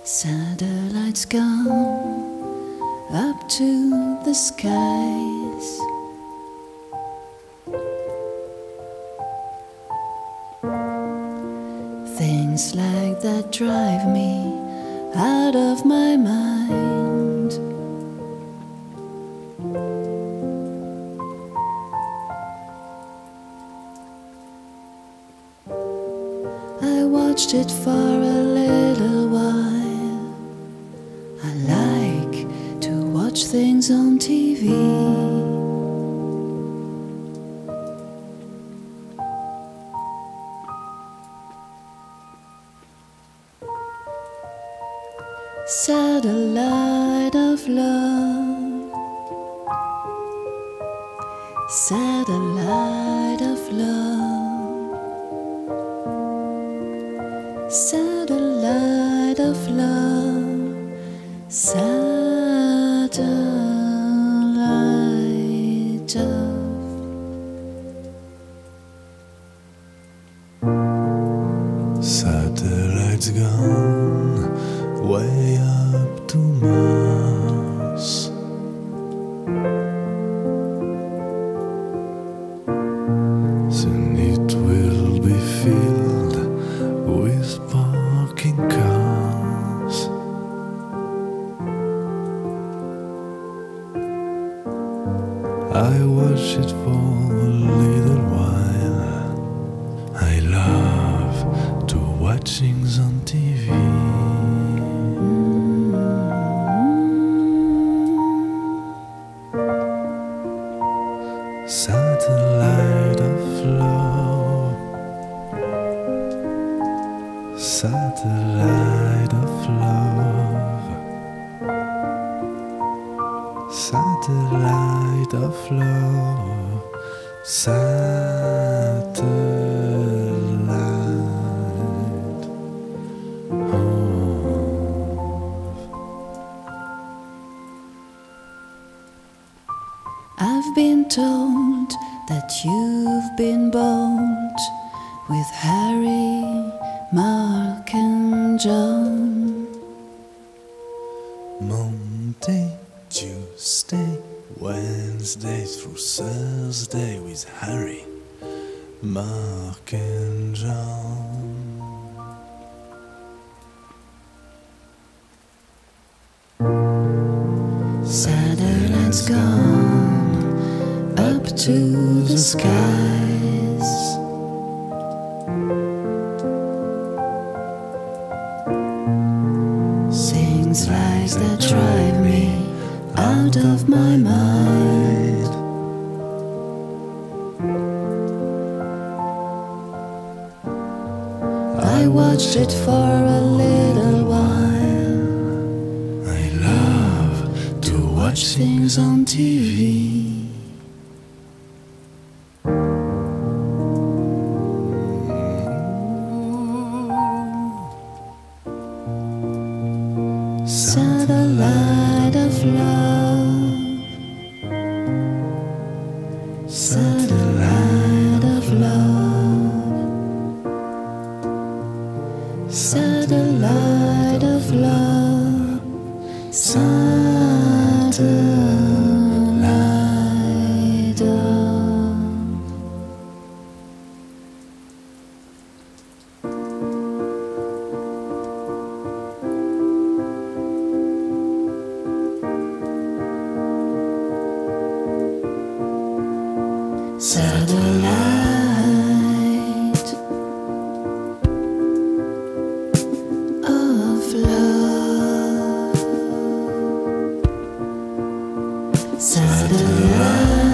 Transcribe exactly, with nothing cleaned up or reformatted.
Satellites gone up to the skies. Things like that drive me out of my mind. I watched it for a little while. I like to watch things on T V. Satellite of love, satellite of love, satellite of love, satellite of. Satellites gone way up to Mars. Soon it will be filled with parking cars. I watch it for a little while. I love to watch things on T V. Satellite of love, satellite of love, satellite of love, satellite of. I've been told that you've been bold with Harry, Mark and John. Monday, Tuesday, Wednesday through Thursday with Harry, Mark and John. Satellites gone up to the skies. Things like that drive me out of my mind. I watched it for a little while. I love to watch things on T V. Satellite of love, satellite of love, satellite of love, satellite of. Satellite of love, satellite.